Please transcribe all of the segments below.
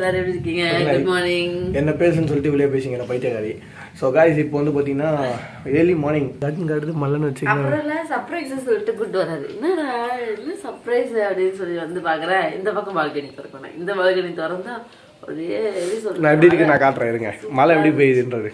எல்லாரும் எப்படி இருக்கீங்க? Good morning. என்ன பேசுன்னு சொல்லிட்டு வெளியே பேசிங்க நான் பைத்தியக்காரி. ஸோ காய்ஸ் இப்போ வந்து பார்த்தீங்கன்னா ஏர்லி மார்னிங் கட்டுன்னு கட்டுது மல்லன்னு வச்சுக்கோங்க. அப்புறம் சர்ப்ரைஸ் சொல்லிட்டு கூட்டு வராது. என்னடா என்ன சர்ப்ரைஸ் அப்படின்னு சொல்லி வந்து பாக்குறேன். இந்த பக்கம் பால்கனி திறக்கணும். இந்த பால்கனி திறந்தா ஒரே சொல்லி நான் எப்படி இருக்கு நான் காட்டுறேன் இருங்க. மழை எப்படி பெய்யுதுன்றது.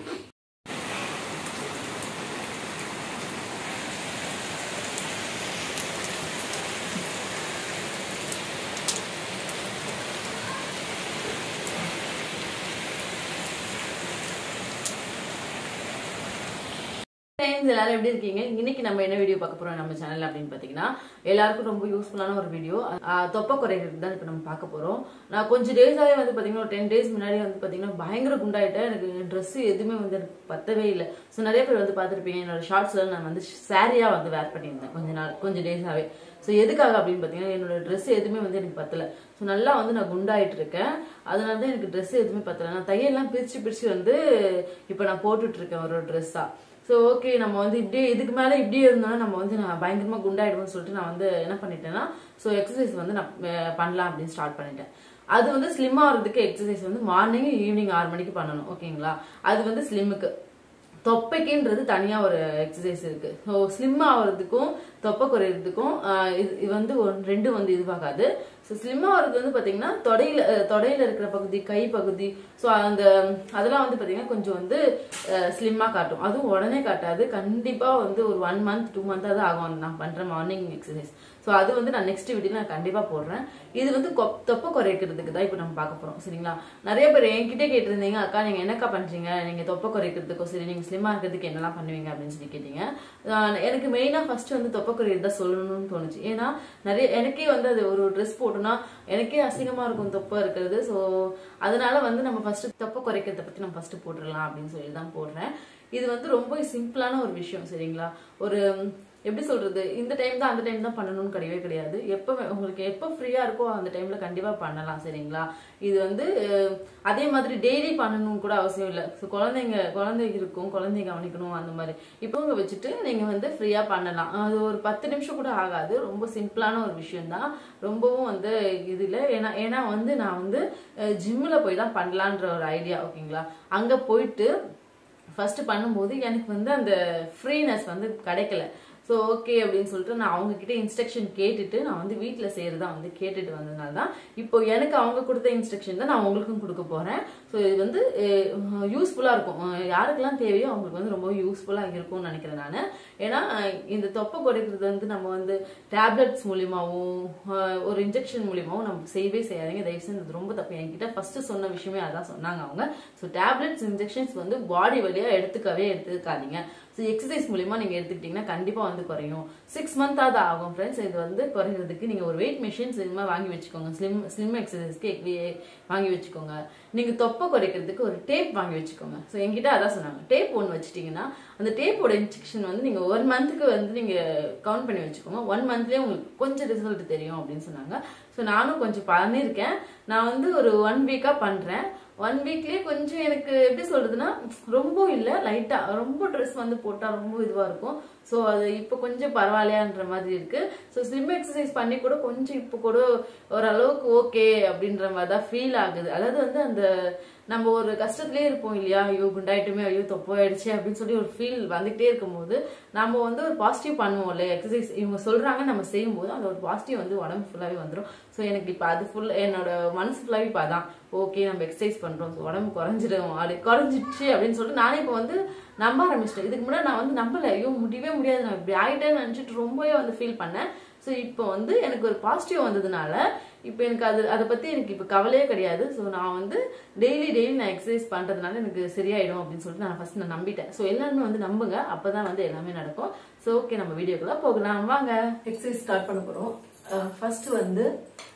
எல்லாரும் எப்படி இருக்கீங்க? இன்னைக்கு நம்ம என்ன வீடியோ பார்க்க போறோம் நம்ம சேனல் அப்படின்னு பாத்தீங்கன்னா எல்லாருக்கும் ரொம்ப யூஸ்ஃபுல்லான ஒரு வீடியோ. தொப்பை குறைக்கிறது தான் இப்ப நம்ம பார்க்க போறோம். நான் கொஞ்சம் டேஸாவே வந்து பாத்தீங்கன்னா 10 days முன்னாடி வந்து பாத்தீங்கன்னா பயங்கர குண்டாயிட்டேன். எனக்கு ட்ரெஸ் எதுவுமே வந்து எனக்கு பத்தவே இல்லை. ஸோ நிறைய பேர் வந்து பார்த்துருப்பீங்க என்னோட ஷார்ட்ஸ்ல நான் வந்து சாரியா வந்து வேர் பண்ணியிருந்தேன் கொஞ்சம் டேஸாவே. ஸோ எதுக்காக அப்படின்னு பாத்தீங்கன்னா என்னோட ட்ரெஸ் எதுவுமே வந்து எனக்கு பத்தல. ஸோ நல்லா வந்து நான் குண்டாயிட்டு இருக்கேன். அதனால தான் எனக்கு ட்ரெஸ் எதுவுமே பத்தல. நான் தையெல்லாம் பிரிச்சு வந்து இப்போ நான் போட்டுட்டு இருக்கேன் ஒரு ட்ரெஸ்ஸா. ஸோ ஓகே நம்ம வந்து இப்படியே இதுக்கு மேலே இப்படியே இருந்தோம்னா நம்ம வந்து நான் பயங்கரமாக குண்டாயிடுவோம்னு சொல்லிட்டு நான் வந்து என்ன பண்ணிட்டேன்னா ஸோ எக்ஸசைஸ் வந்து நான் பண்ணலாம் அப்படின்னு ஸ்டார்ட் பண்ணிட்டேன். அது வந்து ஸ்லிம் ஆகிறதுக்கு எக்ஸசைஸ் வந்து மார்னிங் ஈவினிங் 6 மணிக்கு பண்ணணும். ஓகேங்களா? அது வந்து ஸ்லிம்முக்கு. தொப்பைக்குன்றது தனியா ஒரு எக்ஸசைஸ் இருக்கு. ஸோ ஸ்லிம் ஆகிறதுக்கும் தொப்பை குறையிறதுக்கும் இது வந்து ரெண்டும் வந்து இதுவாகாது. ஸோ ஸ்லிம் ஆகிறது வந்து பாத்தீங்கன்னா தொடையில இருக்கிற பகுதி, கை பகுதி, ஸோ அதெல்லாம் வந்து பாத்தீங்கன்னா கொஞ்சம் வந்து ஸ்லிம்மா காட்டும். அதுவும் உடனே காட்டாது. கண்டிப்பா வந்து ஒரு 1 month 2 month தான் ஆகும் நான் பண்ற மார்னிங் எக்ஸசைஸ். ஸோ அது வந்து நான் நெக்ஸ்ட் வீடியோல நான் கண்டிப்பா போடுறேன். இது வந்து தொப்பை குறைக்கிறதுக்கு தான் இப்போ நம்ம பார்க்க போறோம். சரிங்களா? நிறைய பேர் என்கிட்ட கேட்டிருந்தீங்க, அக்கா நீங்க என்னக்கா பண்றீங்க, நீங்க தொப்பை குறைக்கிறதுக்கோ சரி நீங்க ஸ்லிம்மா இருக்கிறதுக்கு என்னெல்லாம் பண்ணுவீங்க அப்படின்னு சொல்லி கேட்டீங்க. எனக்கு மெயினா ஃபர்ஸ்ட் வந்து தொப்பை குறையிறதா சொல்லணும்னு தோணுச்சு. ஏன்னா எனக்கே வந்து அது ஒரு ட்ரெஸ் போட்டோம்னா எனக்கே அசிங்கமா இருக்கும் தொப்பை இருக்கிறது. ஸோ அதனால வந்து நம்ம ஃபர்ஸ்ட் தொப்பை குறைக்கிறத பத்தி நம்ம ஃபர்ஸ்ட் போட்டுடலாம் அப்படின்னு சொல்லி தான் போடுறேன். இது வந்து ரொம்ப சிம்பிளான ஒரு விஷயம். சரிங்களா? ஒரு எப்படி சொல்றது, இந்த டைம் தான் அந்த டைம் தான் பண்ணணும்னு கிடையவே கிடையாது. எப்போ உங்களுக்கு எப்போ ஃப்ரீயா இருக்கோ அந்த டைம்ல கண்டிப்பா பண்ணலாம். சரிங்களா? இது வந்து அதே மாதிரி டெய்லி பண்ணணும்னு கூட அவசியம் இல்லை. ஸோ குழந்தைங்க இருக்கும், குழந்தைங்க கவனிக்கணும் அந்த மாதிரி இப்போ வச்சுட்டு நீங்க வந்து ஃப்ரீயா பண்ணலாம். அது ஒரு 10 நிமிஷம் கூட ஆகாது. ரொம்ப சிம்பிளான ஒரு விஷயம் தான். ரொம்பவும் வந்து இது இல்லை. ஏன்னா வந்து நான் வந்து ஜிம்ல போய் தான் பண்ணலான்ற ஒரு ஐடியா. ஓகேங்களா? அங்க போயிட்டு ஃபர்ஸ்ட் பண்ணும்போது எனக்கு வந்து அந்த ஃப்ரீனஸ் வந்து கிடைக்கல. ஸோ ஓகே அப்படின்னு சொல்லிட்டு நான் அவங்க கிட்ட இன்ஸ்ட்ரக்ஷன் கேட்டுட்டு நான் வந்து வீட்டில் செய்யறதா வந்து கேட்டுட்டு வந்ததுனால தான் இப்போ எனக்கு அவங்க கொடுத்த இன்ஸ்ட்ரக்ஷன் தான் நான் உங்களுக்கும் கொடுக்க போறேன். ஸோ இது வந்து யூஸ்ஃபுல்லா இருக்கும். யாருக்கெல்லாம் தேவையோ அவங்களுக்கு வந்து ரொம்ப யூஸ்ஃபுல்லா இருக்கும்னு நினைக்கிறேன் நான். ஏன்னா இந்த தொப்பை குறைக்கிறது வந்து நம்ம வந்து டேப்லெட்ஸ் மூலியமாவும் ஒரு இன்ஜெக்ஷன் மூலியமாவும் நம்ம செய்யவே செய்யாதீங்க. தயவுசெய்து ரொம்ப தப்பு. என்கிட்ட ஃபர்ஸ்ட் சொன்ன விஷயமே அதான் சொன்னாங்க அவங்க. ஸோ டேப்லெட்ஸ் இன்ஜெக்ஷன்ஸ் வந்து பாடி வழியா எடுத்துக்காதீங்க. ஸோ எக்ஸசைஸ் மூலியமா நீங்க எடுத்துக்கிட்டீங்கன்னா கண்டிப்பா வந்து குறையும். 6 month தான் ஆகும் ஃப்ரெண்ட்ஸ். இது வந்து குறைகிறதுக்கு நீங்க ஒரு வெயிட் மிஷின்ஸ் இது மாதிரி வாங்கி வச்சுக்கோங்க. ஸ்லிம் எக்ஸசைஸ்க்கு வாங்கி வச்சுக்கோங்க. நீங்க தொப்பை குறைக்கிறதுக்கு ஒரு டேப் வாங்கி வச்சுக்கோங்க. ஸோ என்கிட்ட அதான் சொன்னாங்க. டேப் ஒன்று வச்சுட்டீங்கன்னா அந்த டேப்போட இன்ஜெக்ஷன் வந்து நீங்க 1 monthக்கு வந்து நீங்க கவுண்ட் பண்ணி வச்சுக்கோங்க. 1 monthலயே உங்களுக்கு கொஞ்சம் ரிசல்ட் தெரியும் அப்படின்னு சொன்னாங்க. ஸோ நானும் கொஞ்சம் பண்ணியிருக்கேன். நான் வந்து ஒரு 1 week பண்றேன். 1 weekலயே கொஞ்சம் எனக்கு எப்படி சொல்றதுன்னா ரொம்ப இல்ல, லைட்டா ரொம்ப ட்ரெஸ் வந்து போட்டா ரொம்ப இதுவா இருக்கும். ஸோ அது இப்போ கொஞ்சம் பரவாயில்லையான்ற மாதிரி இருக்கு. ஸோ ஸ்லிம் எக்ஸசைஸ் பண்ணி கூட கொஞ்சம் இப்போ கூட ஓரளவுக்கு ஓகே அப்படின்ற மாதிரி தான் ஃபீல் ஆகுது. அதாவது வந்து அந்த நம்ம ஒரு கஷ்டத்திலேயே இருப்போம் இல்லையா, ஐயோ குண்டாயிட்டுமே, ஐயோ தொப்பாயிடுச்சு அப்படின்னு சொல்லி ஒரு ஃபீல் வந்துகிட்டே இருக்கும் போது நம்ம வந்து ஒரு பாசிட்டிவ் பண்ணுவோம் இல்லையா, எக்ஸசைஸ் இவங்க சொல்றாங்க நம்ம செய்யும் போது அந்த ஒரு பாசிட்டிவ் வந்து உடம்பு ஃபுல்லாவே வந்துடும். ஸோ எனக்கு இப்போ அது என்னோட மனசு ஃபுல்லாவே இப்போ அதான் ஓகே நம்ம எக்ஸசைஸ் பண்றோம், உடம்பு குறைஞ்சிடுச்சு அப்படின்னு சொல்லிட்டு நானே இப்போ வந்து நம்ப ஆரம்பிச்சிட்டேன். இதுக்கு முன்னாடி நான் வந்து நம்பல, ஐயோ முடியவே முடியாது, நான் இப்படி ஆயிட்டேன்னு நினைச்சிட்டு ரொம்பவே வந்து ஃபீல் பண்ணேன். ஸோ இப்போ வந்து எனக்கு ஒரு பாசிட்டிவ் வந்ததுனால இப்போ எனக்கு அதை பத்தி எனக்கு இப்போ கவலையே கிடையாது. ஸோ நான் வந்து டெய்லி நான் எக்ஸசைஸ் பண்றதுனால எனக்கு சரியாயிடும் அப்படின்னு சொல்லிட்டு நான் ஃபர்ஸ்ட் நம்பிட்டேன். ஸோ எல்லாருமே வந்து நம்புங்க, அப்பதான் வந்து எல்லாமே நடக்கும். ஸோ ஓகே நம்ம வீடியோக்குள்ள போகலாம் வாங்க. எக்ஸசைஸ் ஸ்டார்ட் பண்ண போறோம். ஃபர்ஸ்ட் வந்து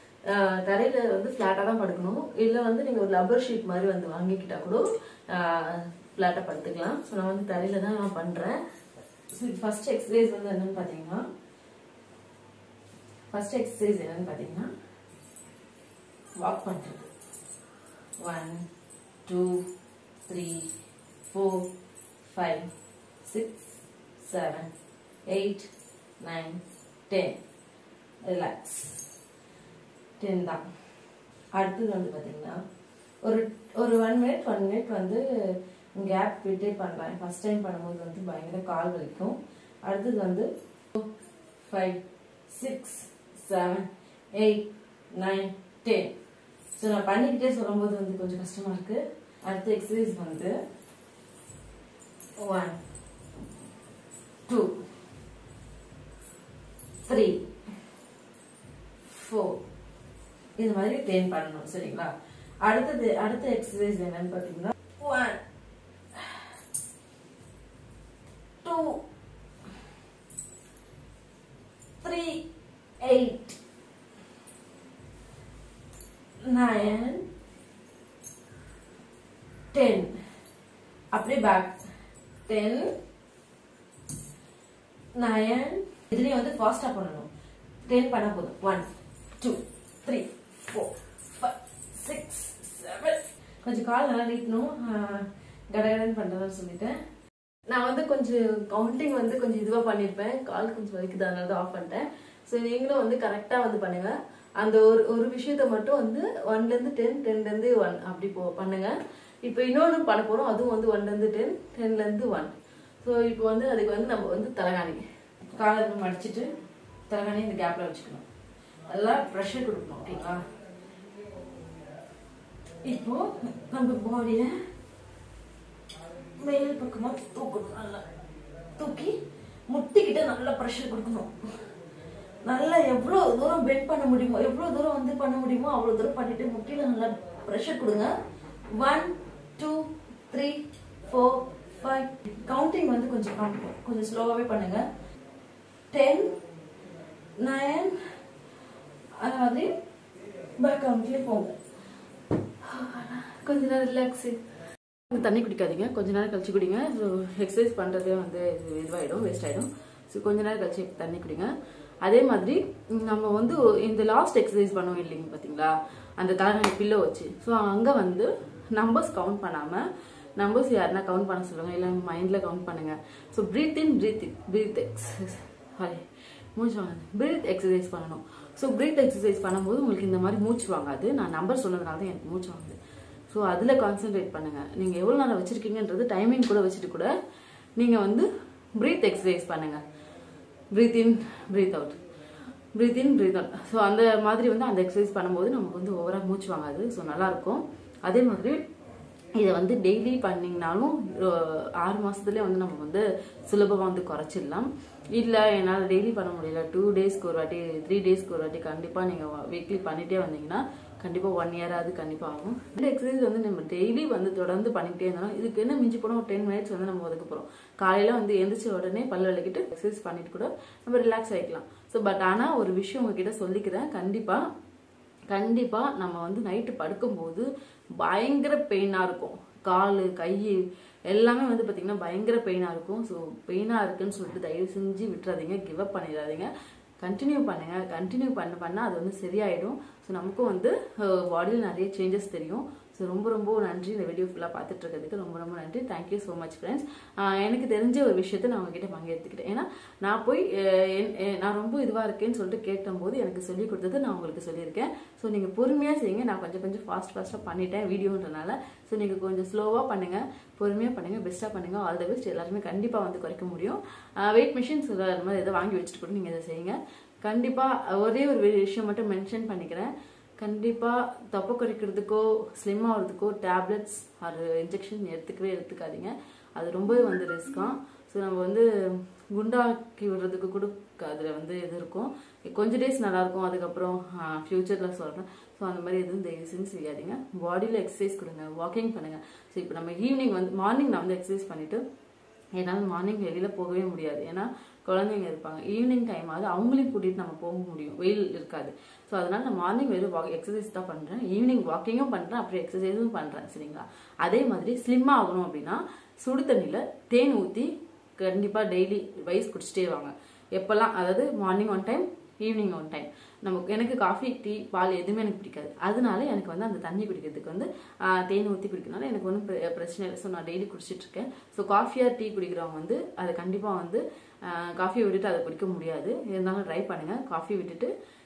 தரையில வந்து ஃபிளாட்டா தான் படுக்கணும். இல்ல வந்து நீங்க ஒரு லப்பர் ஷீட் மாதிரி வந்து வாங்கிக்கிட்டா கூட ஃபிளாட்டா படுத்துக்கலாம். ஸோ நான் வந்து தரையில தான் நான் பண்றேன். ஃபர்ஸ்ட் எக்ஸசைஸ் வந்து என்னன்னு பாத்தீங்கன்னா வாக் பண்றது. 1 2 3 4 5 6 7 8 9 10 ரிலாக்ஸ் 10 தான். அடுத்தது வந்து பாத்தீங்கன்னா ஒரு ஒரு 1 மினிட் வந்து கேப் விட்டே பண்ணலாம். ஃபர்ஸ்ட் டைம் பண்ணும்போது வந்து பயங்கர கால் வலிக்கும். அடுத்தது வந்து 5 6 7 8 9 10. ஸோ நான் பண்ணிக்கிட்டே சொல்லும்போது வந்து கொஞ்சம் கஷ்டமா இருக்கு. அடுத்த எக்ஸசைஸ் வந்து 1 2 3 4 இது மாதிரி 10 பண்ணணும். சரிங்களா? அடுத்த எக்ஸசைஸ் என்னன்னு பாத்தீங்கன்னா 1 2 3 8 9 10. அப்படியே பேக் 10 9. இதுலயும் வந்து ஃபாஸ்டா பண்ணணும். 10 பண்ண போதும். 1 2 3 4 5 6 7. கொஞ்சம் கால் நல்லா நீட்டணும். கடகடன்னு பண்றதுன்னு சொல்லிட்டேன். நான் வந்து கொஞ்சம் கவுண்டிங் வந்து கொஞ்சம் இதுவா பண்ணிருப்பேன். கால் கொஞ்சம் வலிக்குது, அதனால தான் ஆஃப் பண்ணிட்டேன். ஸோ நீங்களும் வந்து கரெக்டா வந்து பண்ணுங்க. அந்த ஒரு விஷயத்த மட்டும் வந்து 1ல இருந்து 10 10ல இருந்து 1 அப்படி பண்ணுங்க. இப்போ இன்னொன்று பண்ண போறோம். அதுவும் வந்து 1ல இருந்து 10 10ல இருந்து 1. ஸோ இப்போ வந்து அதுக்கு வந்து நம்ம வந்து தலகாணி காலை மடிச்சிட்டு தலகாணி இந்த கேப்ல வச்சுக்கணும். நல்லா ப்ரெஷர் கொடுக்கணும். ஓகேங்களா? இப்போ நம்ம பாடியை மேல் பக்கமா தூக்கணும். நல்லா தூக்கி முட்டிக்கிட்ட நல்லா ப்ரெஷர் கொடுக்கணும். நல்லா எவ்வளவு தூரம் பெண்ட் பண்ண முடியுமோ, எவ்வளவு தூரம் வந்து பண்ண முடியுமோ அவ்வளவு தூரம் பண்ணிட்டு முட்டியில நல்லா ப்ரெஷர் கொடுங்க. 1 2 3 4 5. கவுண்டிங் வந்து கொஞ்சம் ஸ்லோவாவே பண்ணுங்க. 10 9 அதாவது பேக் கவுண்ட்லயே போங்க. கொஞ்ச நேரம் ரிலாக்ஸ். தண்ணி குடிக்காதீங்க. கொஞ்ச நேரம் கழிச்சு குடிங்க. ஸோ எக்ஸசைஸ் பண்ணுறதே வந்து இதுவாகிடும், வேஸ்ட் ஆகிடும். ஸோ கொஞ்ச நேரம் கழிச்சு தண்ணி குடிங்க. அதே மாதிரி நம்ம வந்து இந்த லாஸ்ட் எக்ஸசைஸ் பண்ணுவோம் இல்லைங்க பார்த்தீங்களா, அந்த தலைநகை பில்லோ வச்சு. ஸோ அங்கே வந்து நம்பர்ஸ் கவுண்ட் பண்ணாமல், நம்பர்ஸ் யாருன்னா கவுண்ட் பண்ண சொல்லுங்க, இல்லை மைண்டில் கவுண்ட் பண்ணுங்க. So breathe in breath exercise மூச்சு வாங்க, ப்ரீத் எக்ஸசைஸ் பண்ணணும். ஸோ ப்ரீத் எக்ஸசைஸ் பண்ணும்போது உங்களுக்கு இந்த மாதிரி மூச்சு வாங்காது. நான் நம்பர் சொன்னதுனால தான் எனக்கு மூச்சு வாங்குது. ஸோ அதில் கான்சென்ட்ரேட் பண்ணுங்க. நீங்கள் எவ்வளோ நேரம் வச்சிருக்கீங்கன்றது டைமிங் கூட வச்சுட்டு கூட நீங்கள் வந்து ப்ரீத் எக்ஸசைஸ் பண்ணுங்க. Breathe in breathe out, breathe in breathe out. So அந்த மாதிரி வந்து அந்த எக்ஸசைஸ் பண்ணும்போது நமக்கு வந்து ஓவராக மூச்சு வாங்காது. ஸோ நல்லாயிருக்கும். அதே மாதிரி இதை வந்து டெய்லி பண்ணிங்கனாலும் 6 மாதத்துலேயே வந்து நம்ம வந்து சுலபமாக வந்து குறைச்சிடலாம். இல்லை என்னால் டெய்லி பண்ண முடியல, 2 டேஸ்க்கு ஒரு வாட்டி 3 டேஸ்க்கு ஒரு வாட்டி கண்டிப்பாக நீங்கள் வீக்லி பண்ணிகிட்டே வந்தீங்கன்னா கண்டிப்பாக 1 year அது கண்டிப்பாக ஆகும். இந்த எக்ஸசைஸ் வந்து நம்ம டெய்லி வந்து தொடர்ந்து பண்ணிக்கிட்டே இருந்தாலும் இதுக்கு என்ன மிஞ்சி போனால் ஒரு 10 minutes வந்து நம்ம ஒதுக்க போகிறோம். காலையில் வந்து எந்திரிச்ச உடனே பல் விளக்கிட்டு எக்ஸசைஸ் பண்ணிட்டு கூட நம்ம ரிலாக்ஸ் ஆகிக்கலாம். ஸோ பட் ஆனால் ஒரு விஷயம் உங்ககிட்ட சொல்லிக்கிறேன். கண்டிப்பாக நம்ம வந்து நைட்டு படுக்கும்போது பயங்கர பெயினாக இருக்கும். கால் கை எல்லாமே வந்து பார்த்தீங்கன்னா பயங்கர பெயினாக இருக்கும். ஸோ பெயினாக இருக்குன்னு சொல்லிட்டு தயவு செஞ்சு விட்டுறாதீங்க, கிவ் அப் பண்ணிடாதீங்க. கண்டினியூ பண்ணுங்க. கண்டினியூ பண்ண அது வந்து சரியாயிடும். ஸோ நமக்கும் வந்து பாடியில் நிறைய சேஞ்சஸ் தெரியும். ஸோ ரொம்ப நன்றி. இந்த வீடியோ ஃபுல்லாக பார்த்துட்டு இருக்கிறதுக்கு ரொம்ப நன்றி. Thank you so much friends. எனக்கு தெரிஞ்ச ஒரு விஷயத்த நான் உங்ககிட்ட பங்கெடுத்துக்கிட்டேன். ஏன்னா நான் போய் நான் ரொம்ப இதுவாக இருக்கேன்னு சொல்லிட்டு கேட்டபோது எனக்கு சொல்லி கொடுத்தது நான் உங்களுக்கு சொல்லியிருக்கேன். ஸோ நீங்கள் பொறுமையாக செய்யுங்க. நான் கொஞ்சம் ஃபாஸ்ட்டாக பண்ணிட்டேன் வீடியோன்றனால. ஸோ நீங்கள் கொஞ்சம் ஸ்லோவாக பண்ணுங்கள், பொறுமையாக பண்ணுங்கள், பெஸ்ட்டாக பண்ணுங்கள். All the best. எல்லாருமே கண்டிப்பாக வந்து குறைக்க முடியும். வெயிட் மிஷின்ஸ் அது மாதிரி எதாவது வாங்கி வச்சுட்டு கூட நீங்கள் இதை செய்யுங்க. கண்டிப்பாக ஒரே ஒரு விஷயம் மட்டும் மென்ஷன் பண்ணிக்கிறேன். கண்டிப்பாக தொப்பை குறைக்கிறதுக்கோ ஸ்லிம் ஆகிறதுக்கோ டேப்லெட்ஸ் அது இன்ஜெக்ஷன் எடுத்துக்காதீங்க. அது ரொம்பவே வந்து ரிஸ்க்காக. ஸோ நம்ம வந்து குண்டாக்கி விடுறதுக்கு கூட அதில் வந்து இது இருக்கும். கொஞ்சம் டேஸ் நல்லாயிருக்கும், அதுக்கப்புறம் ஃப்யூச்சரில் சொல்கிறேன். ஸோ அந்த மாதிரி எதுவும் தயவு செஞ்சு செய்யாதீங்க. பாடியில் எக்ஸசைஸ் கொடுங்க, வாக்கிங் பண்ணுங்கள். ஸோ இப்போ நம்ம ஈவினிங் வந்து மார்னிங் நான் வந்து எக்ஸசைஸ் பண்ணிவிட்டு என்னால் மார்னிங் வெளியில் போகவே முடியாது. ஏன்னா குழந்தைங்க இருப்பாங்க. ஈவினிங் டைம் ஆகுது, அவங்களையும் கூட்டிகிட்டு நம்ம போக முடியும், வெயில் இருக்காது. ஸோ அதனால் நான் மார்னிங் வெறும் எக்ஸசைஸ் தான் பண்ணுறேன், ஈவினிங் வாக்கிங்கும் பண்ணுறேன், அப்புறம் எக்ஸசைஸும் பண்ணுறேன். சரிங்களா? அதே மாதிரி ஸ்லிம்மாக ஆகணும் அப்படின்னா சுடு தண்ணியில் தேன் ஊற்றி கண்டிப்பாக டெய்லி வைஸ் குடிச்சிட்டே வாங்க. எப்போல்லாம், அதாவது மார்னிங் 1 time, ஈவினிங் 1 time. எனக்கு காஃபி டீ பால் எதுவுமே எனக்கு பிடிக்காது. அதனால எனக்கு வந்து அந்த தண்ணி குடிக்கிறதுக்கு வந்து தேன் ஊற்றி குடிக்கிறதுனால எனக்கு ஒன்றும் பிரச்சனை இல்லை. ஸோ நான் டெய்லி குடிச்சிட்டு இருக்கேன். ஸோ காஃபியாக டீ குடிக்கிறவங்க வந்து அதை கண்டிப்பாக வந்து காஃபியை விட்டுட்டு அதை குடிக்க முடியாது. இருந்தாலும் ட்ரை பண்ணுங்கள். காஃபி விட்டுட்டு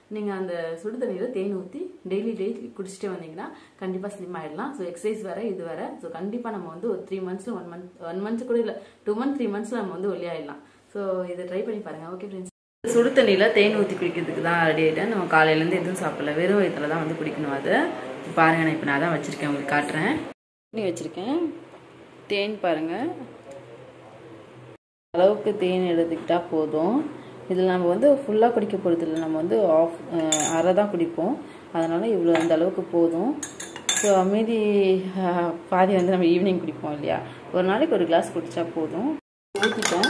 நீங்கள் அந்த சுடு தண்ணியில் தேன் ஊற்றி டெய்லி குடிச்சிட்டே வந்தீங்கன்னா கண்டிப்பாக ஸ்லிம் ஆகிடலாம். ஸோ எக்ஸசைஸ் வேறு இது வேறு. ஸோ கண்டிப்பாக நம்ம வந்து ஒரு 3 monthஸில் 1 month கூட இல்லை 2 months 3 monthஸில் நம்ம வந்து ஒல்லியாயிடலாம். ஸோ இதை ட்ரை பண்ணி பாருங்கள். ஓகே ஃப்ரெண்ட்ஸ், சுடு தண்ணியில் தேன் ஊற்றி குடிக்கிறதுக்கு தான் ரெடி ஆகிட்டேன். நம்ம காலையிலேருந்து எதுவும் சாப்பிடல, வெறும் வயிற்றுல தான் வந்து குடிக்கணும். அது பாருங்கள், நான் இப்போ நான் தான் வச்சுருக்கேன், உங்களுக்கு காட்டுறேன். தண்ணி வச்சுருக்கேன், தேன் பாருங்கள், அளவுக்கு தேன் எடுத்துக்கிட்டால் போதும். இதில் நம்ம வந்து ஃபுல்லாக குடிக்க போகிறது இல்லை, நம்ம வந்து அரை தான் குடிப்போம். அதனால் இவ்வளோ அந்த அளவுக்கு போதும். ஸோ மீதி பாதி வந்து நம்ம ஈவினிங் குடிப்போம் இல்லையா, ஒரு நாளைக்கு ஒரு கிளாஸ் குடித்தா போதும். ஊற்றிட்டேன்,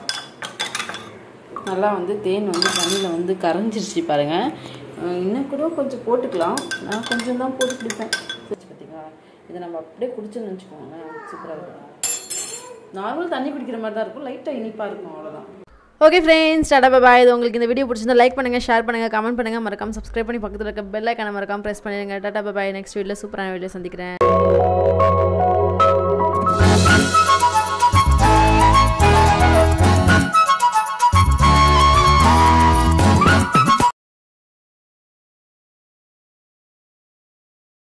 நல்லா வந்து தேன் வந்து தண்ணியில் வந்து கரைஞ்சிருச்சு பாருங்கள். இன்னும் கூட கொஞ்சம் போட்டுக்கலாம், நான் கொஞ்சம் தான் போட்டு குடிப்பேன். பார்த்தீங்களா, இதை நம்ம அப்படியே குடிச்சோன்னு வச்சுக்கோங்க, சூப்பராக இருக்கும். நார்மல் தண்ணி குடிக்கிற மாதிரி தான் இருக்கும், லைட்டாக இனிப்பாக இருக்கும், அவ்வளோதான். Okay friends, tata bye. இது உங்களுக்கு இந்த வீடியோ பிடிச்சிருந்தா லைக் பண்ணுங்கள், ஷேர் பண்ணுங்கள், கமெண்ட் பண்ணுங்கள், மறக்காம சப்ஸ்கிரைப் பண்ணி பக்கத்தில் இருக்க பெல் ஐக்கானை மறக்காம ப்ரெஸ் பண்ணிடுங்க. டாடா பாய். நெக்ஸ்ட் வீடியோவில் சூப்பரான வீடியோ சந்திக்கிறேன்.